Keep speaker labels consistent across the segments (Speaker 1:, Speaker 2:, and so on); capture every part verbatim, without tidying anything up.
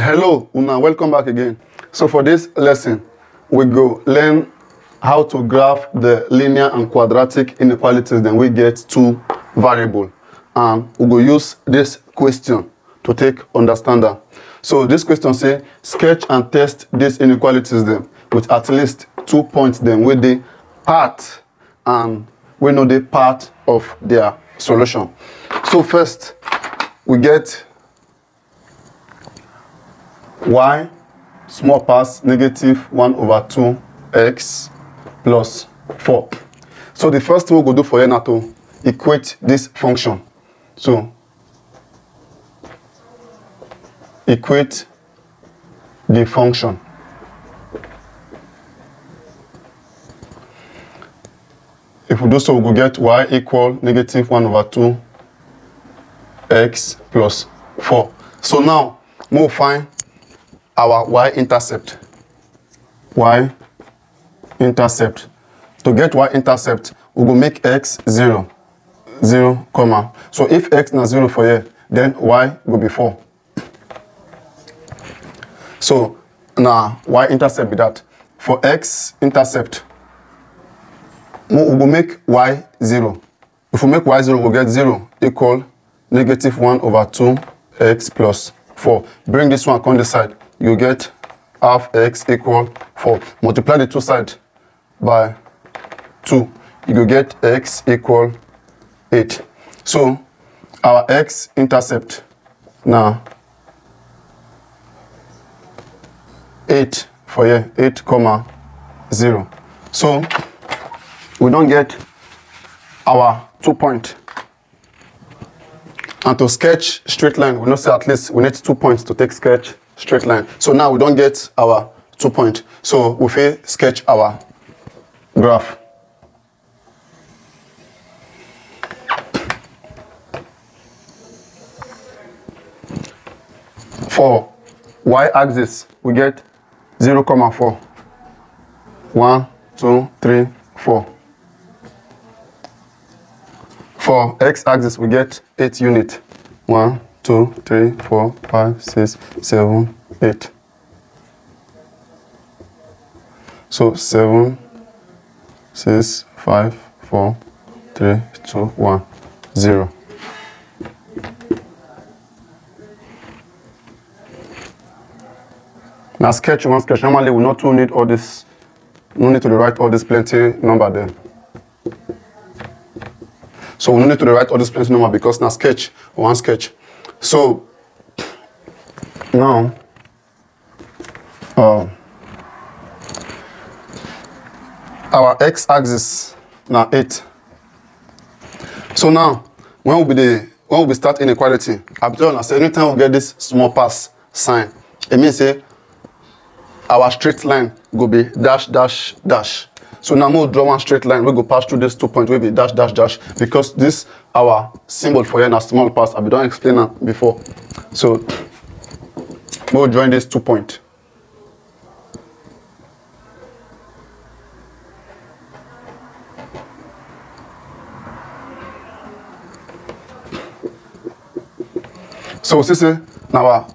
Speaker 1: Hello, Una, welcome back again. So for this lesson, we go learn how to graph the linear and quadratic inequalities. Then we get two variables. And we go use this question to take understand that. So this question say, sketch and test these inequalities then with at least two points then with the part and we know the part of their solution. So first, we get y small pass negative one over two x plus four. So the first thing we go do for you now to equate this function. So equate the function. If we do so, we will get y equal negative one over two x plus four. So now we'll find our y-intercept. Y-intercept. To get y-intercept, we will make x zero. zero, comma. So if x is zero for here, then y will be four. So now y-intercept be that. For x-intercept, we will make y zero. If we make y zero, we'll get zero equal negative one over two x plus four. Bring this one on the side. You get half x equal four. Multiply the two sides by two. You will get x equal eight. So our x-intercept now eight for here, eight comma zero. So we don't get our two point. And to sketch straight line, we know say at least we need two points to take sketch straight line. So now we don't get our two point. So we will sketch our graph. For y-axis, we get zero comma four. one, two, three, four. For x-axis, we get eight units. one, two, three, four, five, six, seven, eight. So seven, six, five, four, three, two, one, zero. Now sketch one sketch. Normally we not to need all this, no need to write all this plenty number there. So we don't need to write all this plenty number because now sketch one sketch. So now uh, our x-axis now eight. So now when we be the when we start inequality, I'm telling you, anytime we get this small pass sign, it means say our straight line go be dash dash dash. So now we'll draw one straight line. We go pass through these two points. Will be dash dash dash because this our symbol for here in a small pass. I don't explain that before. So we'll join these two points. So we see say now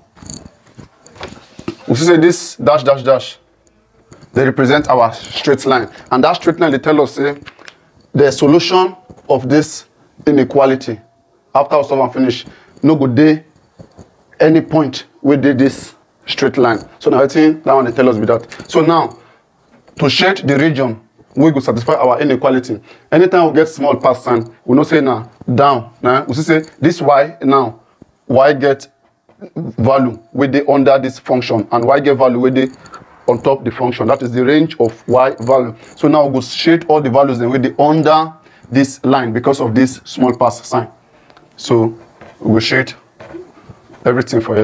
Speaker 1: we see say this dash dash dash. They represent our straight line. And that straight line, they tell us say, the solution of this inequality, after we solve and finish, no go dey any point we did this straight line. So now I think that one they tell us with that. So now, to shade the region, we go satisfy our inequality. Anytime we get small pass sign, we no say now, down. Now, we say this y now, y get value with the under this function, and y get value with the on top the function. That is the range of y value. So now we go shade all the values then with the under this line because of this small pass sign. So we will shade everything for it.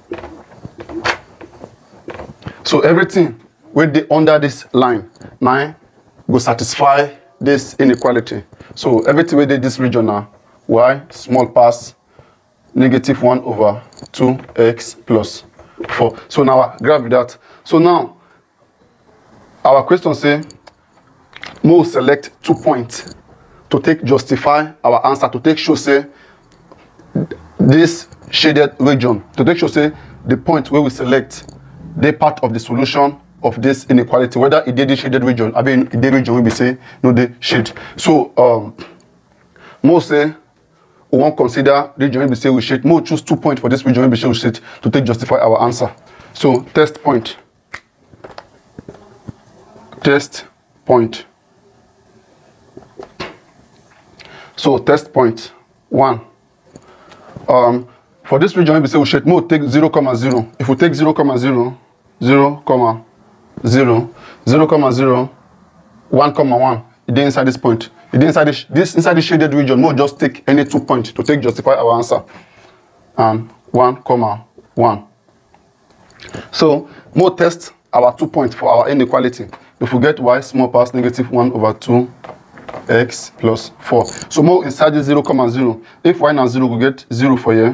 Speaker 1: So everything with the under this line nine will satisfy this inequality. So everything within this region now, y small pass negative one over two x plus four. So now I graph that. So now our question say we'll select two points to take justify our answer, to take show say this shaded region, to take show say the point where we select the part of the solution of this inequality, whether it did the shaded region, I mean, the region will be say no the shade. So um, most say we won't consider region will be say we shade. More choose two points for this region will be say we shade to take justify our answer. So test point, test point. So test point one. Um, for this region, we say we should more take zero comma zero. If we take zero comma zero, zero comma zero, zero comma zero, one comma one, it is inside this point. It is inside this, this inside the shaded region. More just take any two points to take justify our answer. And one comma one. So more test our two points for our inequality. If we get y small past negative one over two x plus four. So more inside the zero comma zero. If y now zero, we get zero for here.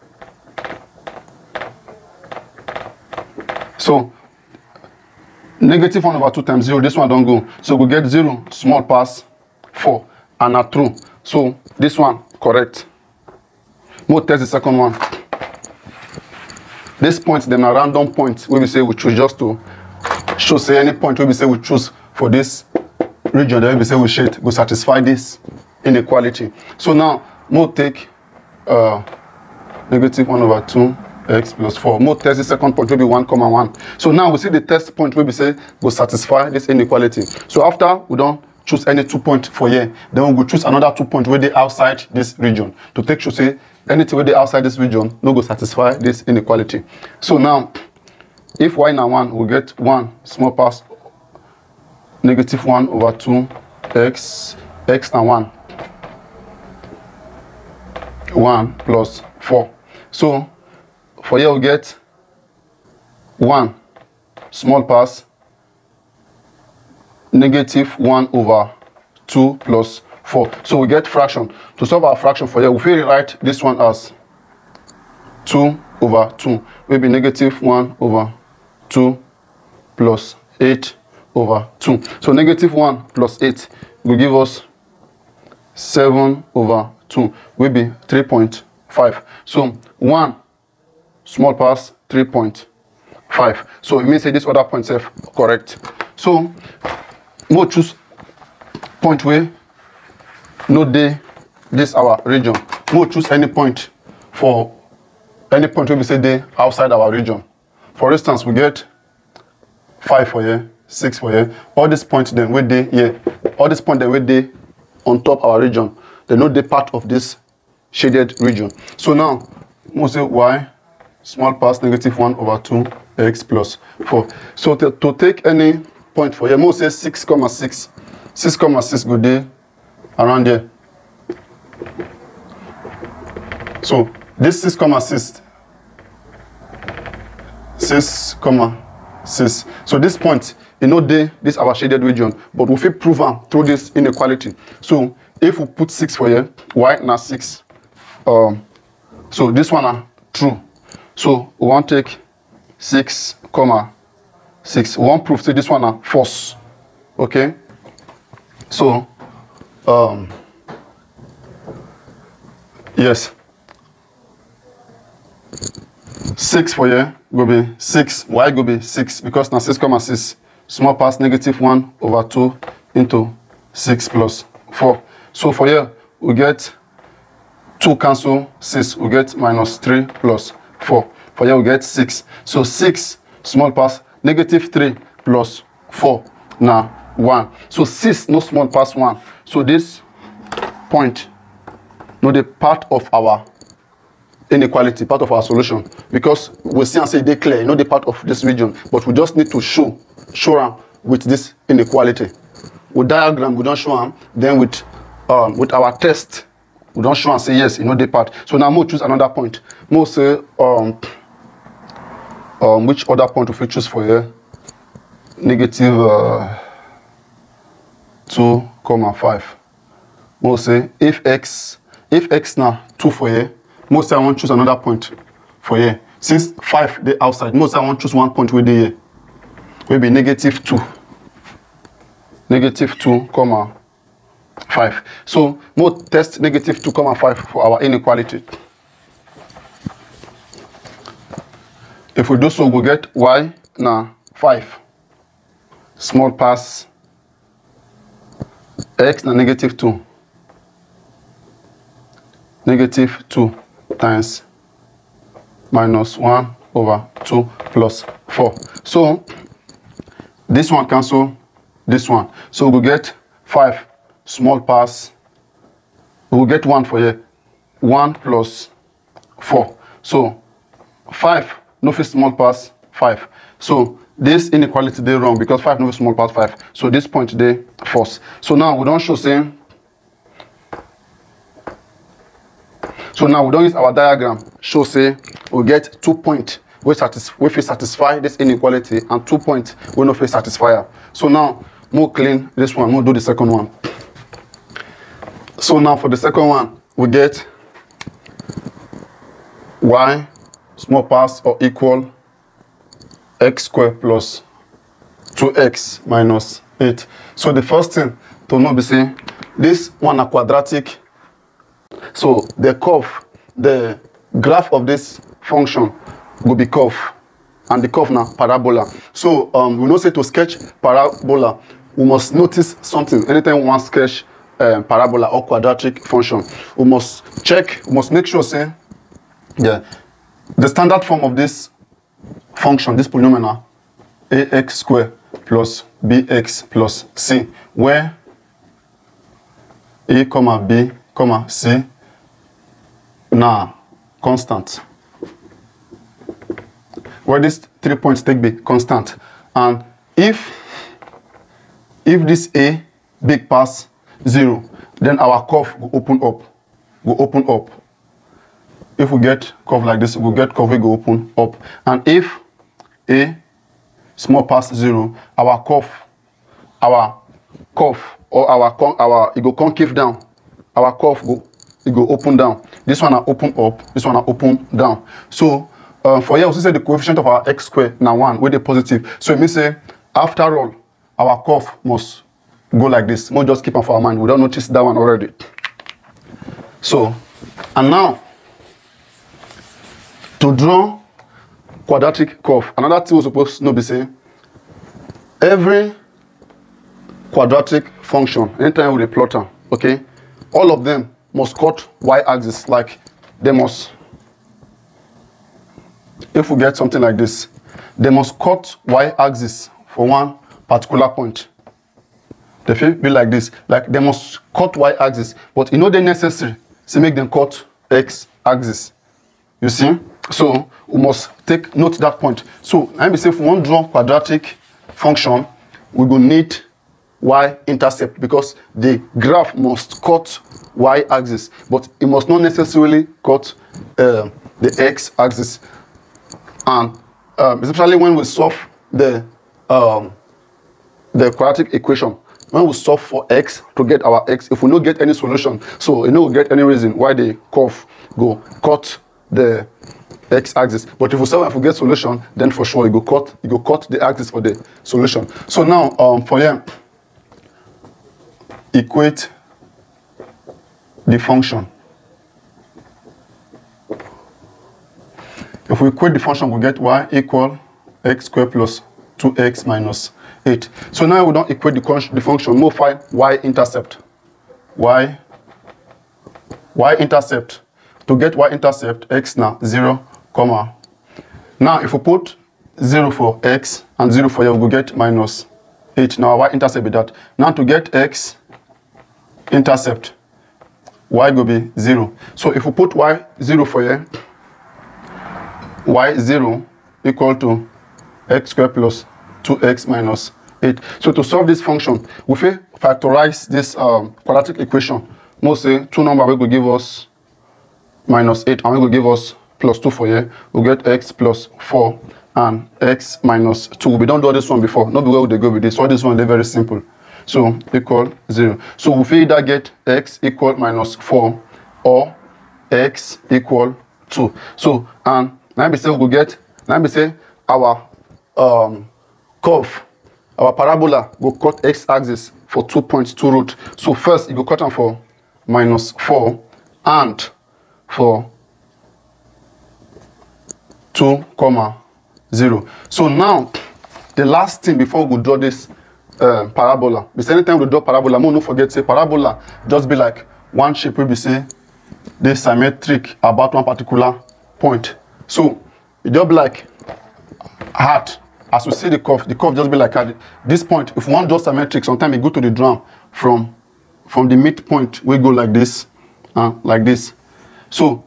Speaker 1: So negative one over two times zero, this one don't go. So we get zero small past four and are true. So this one correct. More test the second one. This point then a random point where we say we choose just to show say any point where we say we choose for this region that we say we shade will satisfy this inequality. So now more take uh, negative one over two x plus four. More test the second point will be one comma one. So now we see the test point where we say will satisfy this inequality. So after we don't choose any two point for here, then we will choose another two point where they outside this region to take to say anything where they outside this region no go satisfy this inequality. So now if y now one, we get one small past negative one over two x, x and one, one plus four. So for here we get one small past negative one over two plus four. So we get fraction. To solve our fraction for here, we will rewrite this one as two over two, maybe negative one over two plus eight over two. So negative one plus eight will give us seven over two, will be three point five. So one small past three point five. So it means that this other point is correct. So we'll choose point where no day this our region. We'll choose any point for any point where we say they outside our region. For instance, we get five for here, six for here. All these points then where they here, all these points then where they on top our region, they know they part of this shaded region. So now we'll say y small past negative one over two x plus four. So to, to take any point for here, we'll say six comma six. six comma six go there around there. So this six comma six, six comma six. So this point, you know, they this our shaded region, but we will prove them through this inequality. So if we put six for here, y now six. Um, so this one are true. So we want to take six comma six. We want proof say this one are false. Okay. So um, yes. six for here go be six. Y go be six because now six comma six small past negative one over two into six plus four. So for here we get two cancel six, we get minus three plus four. For here we get six. So six small past negative three plus four now one. So six no small past one. So this point no the part of our inequality, part of our solution, because we see and say they clear, you know, the part of this region, but we just need to show show them with this inequality. With diagram, we don't show them. Then with um, with our test, we don't show and say yes, you know, the part. So now we'll choose another point. We'll say um, um, which other point if we choose for here? Negative uh, two comma five. We'll say if x if x now two for here. Most I want to choose another point for here. Since five they outside, most I want to choose one point where they here. Will be negative two. Negative two comma five. So we'll test negative two comma five for our inequality. If we do so, we'll get y now five. Small pass x now negative two. Negative two times minus one over two plus four. So this one cancel this one. So we'll get five small pass. We'll get one for here. one plus four. So five no fit small pass five. So this inequality they wrong because five no fit small pass five. So this point they false. So now we don't show saying. So now we don't use our diagram. Show say we get two points we satisfy we fit satisfy this inequality and two points we no fit satisfy. So now more clean this one. We'll do the second one. So now for the second one we get y small pass or equal x squared plus two x minus eight. So the first thing to know be say this one a quadratic. So the curve, the graph of this function will be curve, and the curve now parabola. So um, we know say to sketch parabola, we must notice something. Anytime we want to sketch um, parabola or quadratic function, we must check, we must make sure say yeah, the standard form of this function, this polynomial, ax squared plus bx plus c, where a comma b comma c now constant, where these three points take be constant, and if if this a big pass zero, then our curve will open up, will open up. If we get curve like this, we'll get curve will go open up, and if a small pass zero, our curve, our curve or our con our it go concave down, our curve go it go open down. This one are open up, this one are open down. So uh, for here, we say the coefficient of our x squared now one with the positive. So it means say after all, our curve must go like this. We'll just keep on for our mind. We don't notice that one already. So and now to draw quadratic curve, another thing we're supposed to know be say every quadratic function, anytime with a plotter, okay, all of them must cut y-axis, like they must, if we get something like this, they must cut y-axis for one particular point. They feel be like this, like they must cut y-axis, but you know they're necessary to make them cut x-axis. You see? So we must take note that point. So let me say if we want to draw quadratic function, we will need y-intercept because the graph must cut y-axis, but it must not necessarily cut uh, the x-axis. And um, especially when we solve the um, the quadratic equation, when we solve for x to get our x, if we don't get any solution, so you know we get any reason why the curve go cut the x-axis. But if we solve and we get solution, then for sure you go cut you go cut the axis for the solution. So now um, for here, equate the function. If we equate the function, we get y equal x squared plus two x minus eight. So now we don't equate the, the function. We'll find y-intercept. Y, y-intercept. To get y-intercept, x now zero, comma. Now if we put zero for x and zero for y, we'll get minus eight. Now y-intercept is that. Now to get x intercept, y will be zero. So if we put y zero for here, y zero equal to x squared plus two x minus eight. So to solve this function, we will factorize this um, quadratic equation. We'll say two number will give us minus eight, and we will give us plus two for here. We'll get x plus four and x minus two. We don't do this one before. Not where would they go with this. So this one, they're very simple. So equal zero. So we either get x equal minus four or x equal two. So and let me say we get let me say our um curve, our parabola will cut x-axis for two points, two root. So first it will cut them for minus four and for two comma zero. So now, the last thing before we draw this uh, parabola, because anytime we draw parabola, we don't forget say parabola just be like one shape will be say this symmetric about one particular point. So it just be like heart. As we see the curve, the curve just be like heart. This point, if one draw symmetric, sometimes we go to the drum from from the midpoint, we go like this, uh, like this. So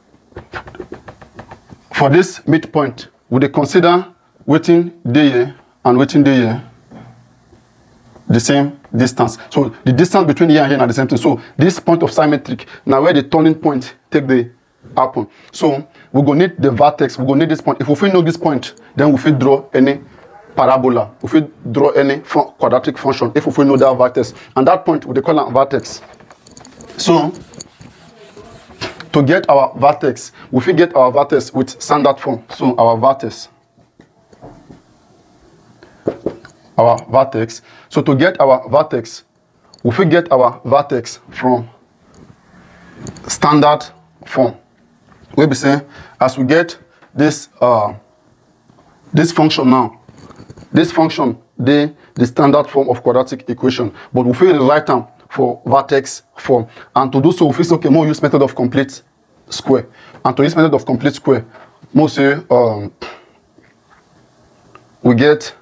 Speaker 1: for this midpoint, would they consider waiting day here and waiting day here the same distance? So the distance between here and here are the same thing. So this point of symmetric, now where the turning point take the happen. So we're gonna need the vertex, we're gonna need this point. If we know this point, then we will draw any parabola. If we draw any fun quadratic function, if we know that vertex, and that point we call it vertex. So to get our vertex, we will get our vertex with standard form. So our vertex, our vertex. So to get our vertex, we will get our vertex from standard form. We be saying as we get this uh, this function now, this function the the standard form of quadratic equation, but we will write them for vertex form. And to do so, we feel okay, more use method of complete square. And to use method of complete square, more say um, we get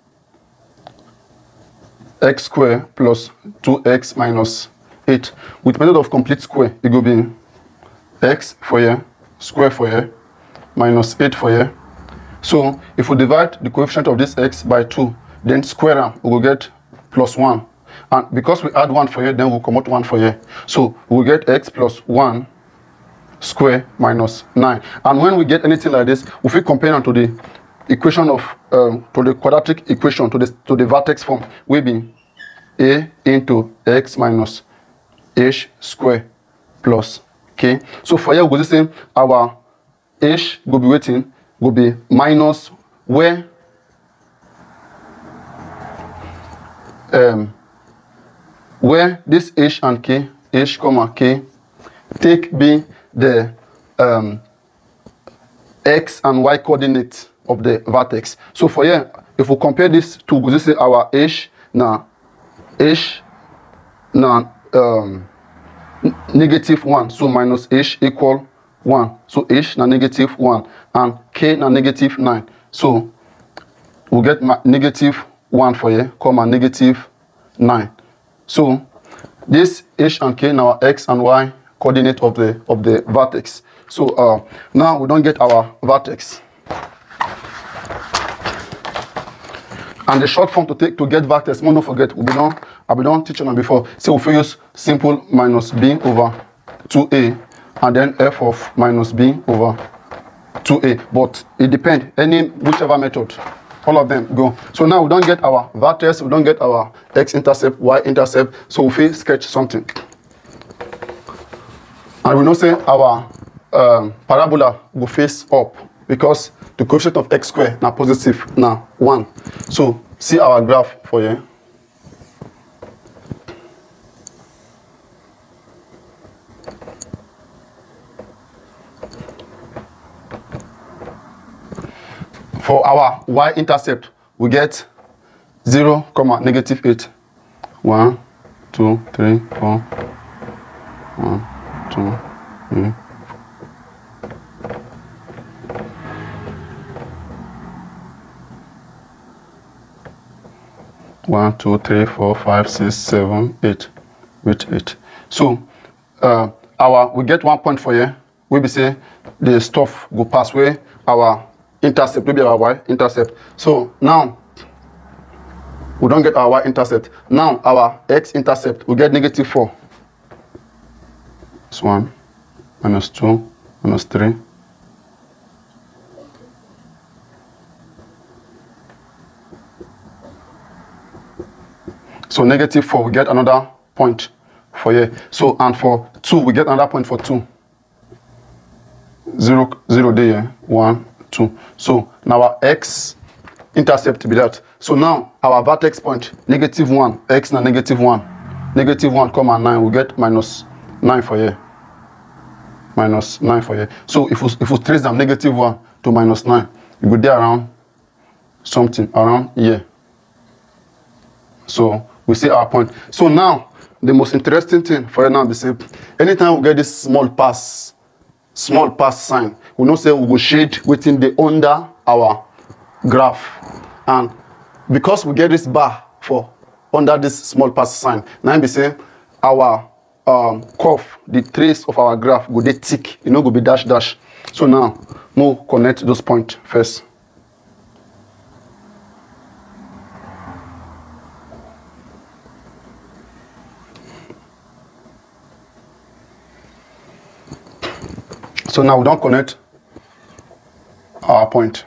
Speaker 1: x square plus two x minus eight. With method of complete square, it will be x for here, square for here, minus eight for here. So if we divide the coefficient of this x by two, then square them, we will get plus one. And because we add one for here, then we'll come out one for here. So we'll get x plus one square minus nine. And when we get anything like this, if we compare them to the equation of um, to the quadratic equation to the to the vertex form, will be a into x minus h square plus k. So for here we will say our h will be waiting will be minus where um where this h and k, h comma k, take be the um, x and y coordinate of the vertex. So for here, if we compare this to, we say our h now h now um, negative one, so minus h equal one. So h now negative one and k now negative nine. So we get negative one for here, comma negative nine. So this h and k now x and y coordinate of the of the vertex. So uh, now we don't get our vertex. And the short form to take to get vertex, don't forget, we don't I've been teaching them before. So we use simple minus b over two a and then f of minus b over two a. But it depends, any whichever method. All of them go. So now we don't get our vertex, we don't get our x-intercept, y-intercept. So we will sketch something. And we know say our um, parabola will face up because the coefficient of x squared now positive now one. So see our graph for you. For our y-intercept, we get zero, comma, negative eight. one, two, three, four. one, two, three. one, two, three, four, five, six, seven, eight. With eight. So uh, our we get one point for here. We be say the stuff go pass where our intercept will be our y-intercept. So now we don't get our y-intercept. Now our x-intercept we get negative four. It's one, minus two, minus three. So negative four, we get another point for here. So and for two, we get another point for two. Zero, zero there, one, two. So now our x intercept be that. So now our vertex point, negative one, x na negative one. Negative one, comma nine, we get minus nine for here. Minus nine for here. So if we if we trace them negative one to minus nine, you go there around something around here. So we see our point. So now the most interesting thing for you now is say anytime we get this small pass, small pass sign, we know say we will shade within the under our graph. And because we get this bar for under this small pass sign, now we say our um curve, the trace of our graph go dey thick, you know, go be dash dash. So now we'll connect those points first. So now we don't connect our point.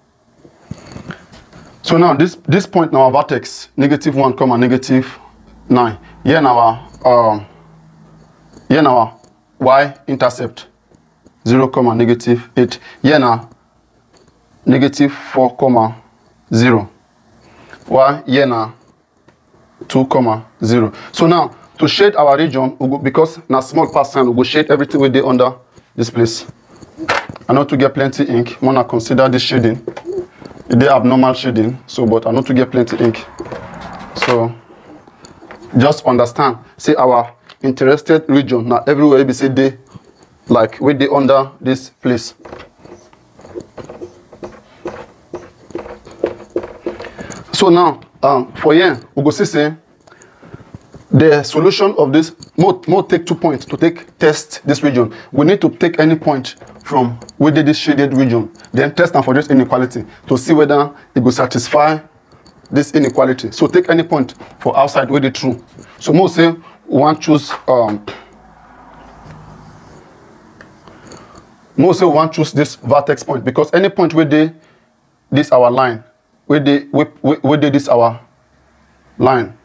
Speaker 1: So now this this point now our vertex negative one comma negative nine. Here now our um here now our y intercept zero comma negative eight. Here now negative four comma zero. Y here now two comma zero. So now to shade our region, we go, because now small pass sign, we go shade everything we do under this place. I know to get plenty ink, I wanna consider this shading. They have normal shading, so but I know to get plenty ink. So just understand, say our interested region now everywhere we say they like we they under this place. So now um for here we go see say the solution of this more, more take two points to take test this region. We need to take any point from within this shaded region, then test them for this inequality to see whether it will satisfy this inequality. So take any point for outside where they true. So more say we want choose um more say we want choose this vertex point, because any point where they this our line, where they where, where they this our line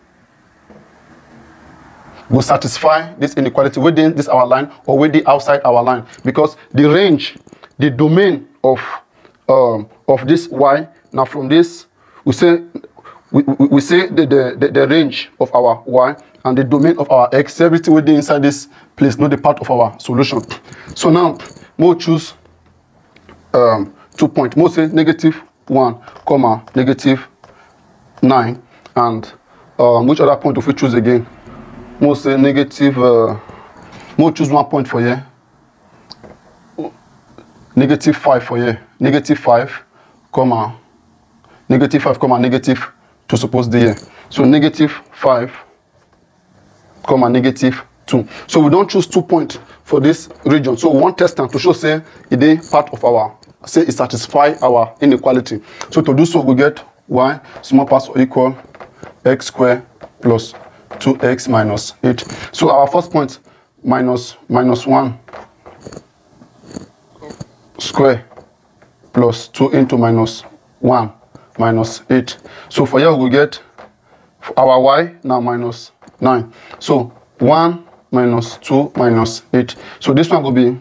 Speaker 1: will satisfy this inequality within this our line or within outside our line, because the range, the domain of um, of this y now from this we say we, we, we say the, the, the the range of our y and the domain of our x, everything within inside this place, not the part of our solution. So now we'll choose um, two point. We'll say negative one comma negative nine, and um, which other point if we choose again? We'll say negative, uh, we'll choose one point for here, negative five for here, negative five, comma, negative five, comma, negative two, suppose the here. So negative five, comma, negative two. So we don't choose two points for this region. So we want test them to show, say, it is part of our, say, it satisfy our inequality. So to do so, we get y small parts or equal x squared plus two x minus eight. So our first point, minus minus one square plus two into minus one minus eight. So for here we will get our y now minus nine. So one minus two minus eight. So this one will be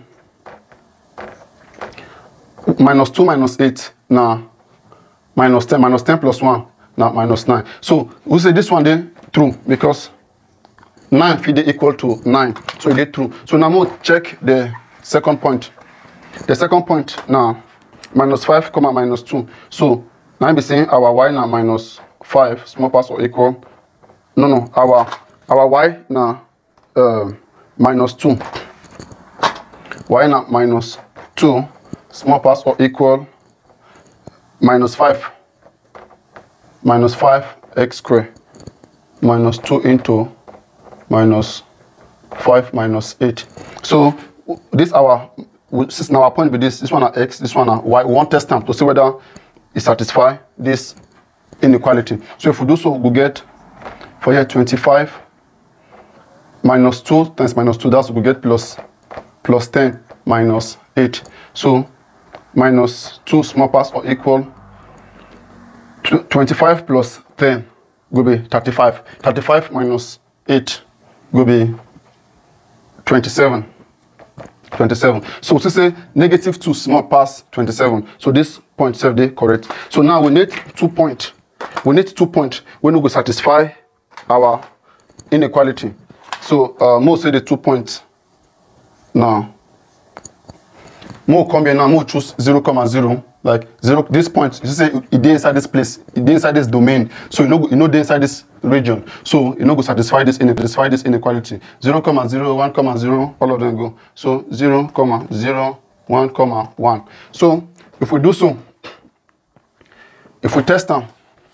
Speaker 1: minus two minus eight now minus ten, minus ten plus one now minus nine. So we say this one then true, because nine feed equal to nine, so it is true. So now we'll check the second point. The second point now minus five comma minus two. So now be saying our y now minus five small parts or equal. No no our our y now uh, minus two. Y now minus two small parts or equal minus five minus five x squared minus two into minus five minus eight. So this our since now our point with this this one are x, this one are y. We want test them to see whether it satisfy this inequality. So if we do so, we get for here twenty-five minus two times minus two, that's we get plus plus ten minus eight. So minus two small parts or equal twenty-five plus ten will be thirty-five. thirty-five minus eight will be twenty-seven. twenty-seven. So to say negative two small past twenty-seven. So this point self they correct. So now we need two point. We need two point when we will satisfy our inequality. So uh, more say the two points now. More come here now. More choose zero comma zero. like zero, this point, you say it dey inside this place, it dey inside this domain, so you know, you know, dey inside this region, so you know, go satisfy this inequality, satisfy this inequality. zero comma zero, one comma zero, all of them go. So zero comma zero, one comma one. So if we do so, if we test them,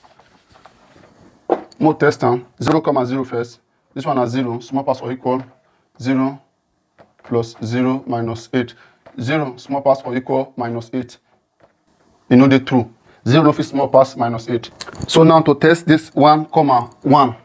Speaker 1: more test them, zero comma zero first. This one has zero, small pass or equal zero plus zero minus eight. zero small pass or equal minus eight. You know the true. zero of small pass minus eight. So now to test this one comma one,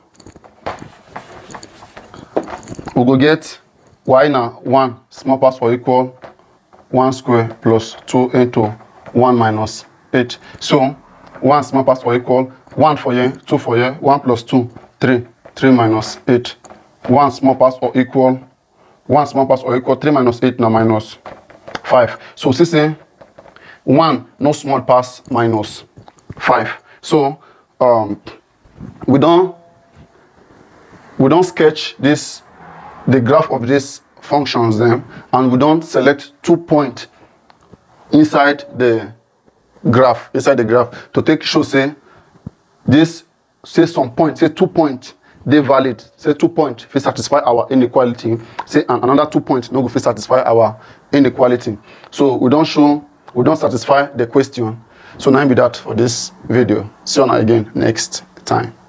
Speaker 1: we go get y now one small pass or equal one square plus two into one minus eight. So one small pass or equal one for here, two for here, one plus two, three, three minus eight. one small pass or equal one small pass or equal three minus eight now minus five. So see say one no small pass minus five. So um we don't we don't sketch this the graph of these functions then, and we don't select two points inside the graph inside the graph to take show say this say some point, say two point they valid, say two point if satisfy our inequality, say and another two point no go fit satisfy our inequality. So we don't show we don't satisfy the question. So now be that for this video. See you again next time.